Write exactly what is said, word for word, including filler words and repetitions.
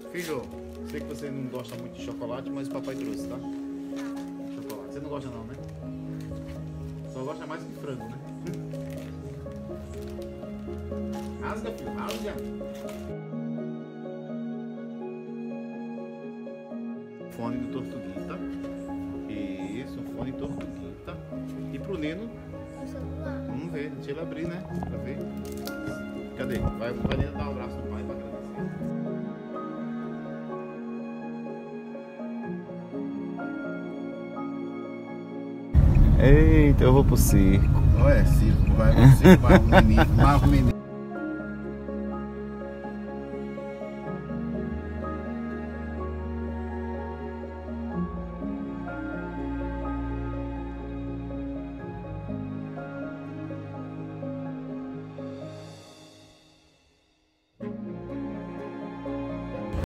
Filho, sei que você não gosta muito de chocolate, mas o papai trouxe, tá? Chocolate. Você não gosta não, né? Só gosta mais de frango, né? Rasga, filho, rasga. Fone do Tortuguita. Isso, um fone Tortuguita. E pro Nino, vamos ver, deixa ele abrir, né? Pra ver. Cadê? Vai, vai Nino dar o abraço do pai pra agradecer. Eita, eu vou pro circo. Não é circo, vai pro circo, vai o menino, vai o menino.